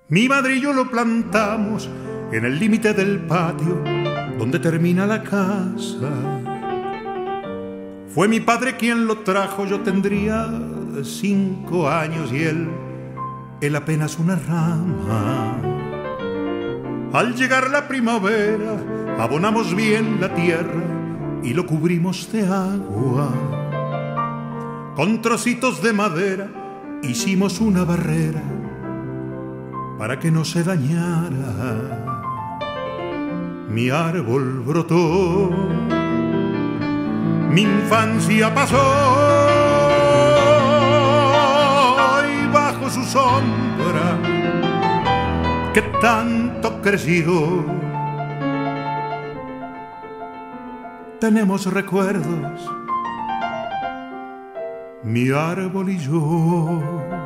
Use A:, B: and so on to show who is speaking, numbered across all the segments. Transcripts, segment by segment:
A: Mi madre y yo lo plantamos en el límite del patio donde termina la casa. Fue mi padre quien lo trajo, yo tendría 5 años y él apenas una rama. Al llegar la primavera abonamos bien la tierra y lo cubrimos de agua. Con trocitos de madera hicimos una barrera para que no se dañara. Mi árbol brotó, mi infancia pasó y bajo su sombra que tanto creció tenemos recuerdos, mi árbol y yo.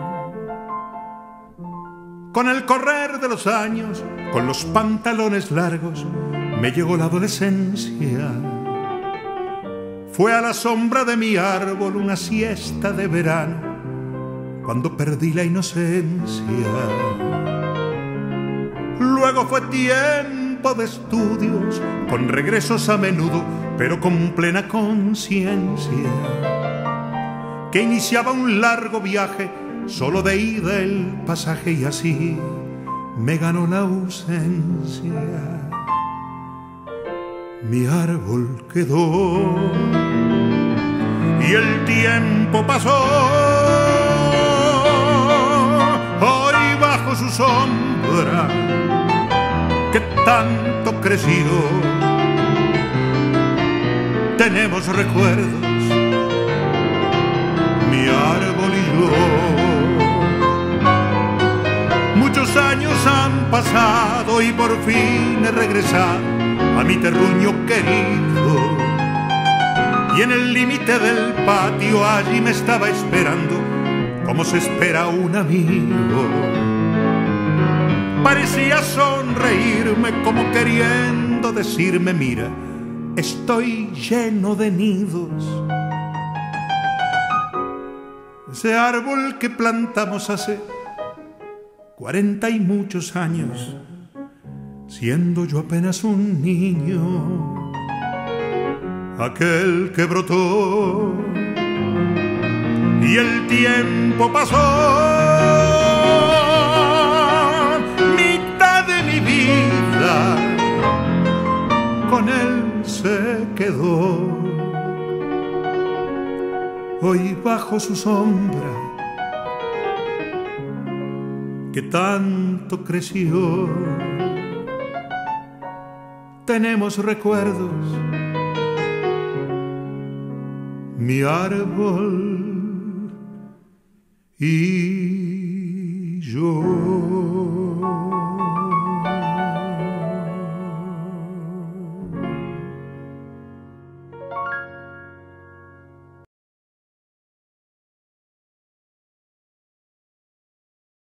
A: Con el correr de los años, con los pantalones largos, me llegó la adolescencia. Fue a la sombra de mi árbol una siesta de verano, cuando perdí la inocencia. Luego fue tiempo de estudios, con regresos a menudo, pero con plena conciencia, que iniciaba un largo viaje, solo de ida el pasaje, y así me ganó la ausencia. Mi árbol quedó y el tiempo pasó. Hoy bajo su sombra que tanto creció tenemos recuerdos, mi árbol y yo. Muchos años han pasado y por fin he regresado a mi terruño querido. Y en el límite del patio allí me estaba esperando, como se espera un amigo. Parecía sonreírme como queriendo decirme: mira, estoy lleno de nidos. Ese árbol que plantamos hace 40 y muchos años, siendo yo apenas un niño, aquel que brotó y el tiempo pasó, mitad de mi vida con él se quedó. Hoy bajo su sombra que tanto creció tenemos recuerdos, mi árbol y yo.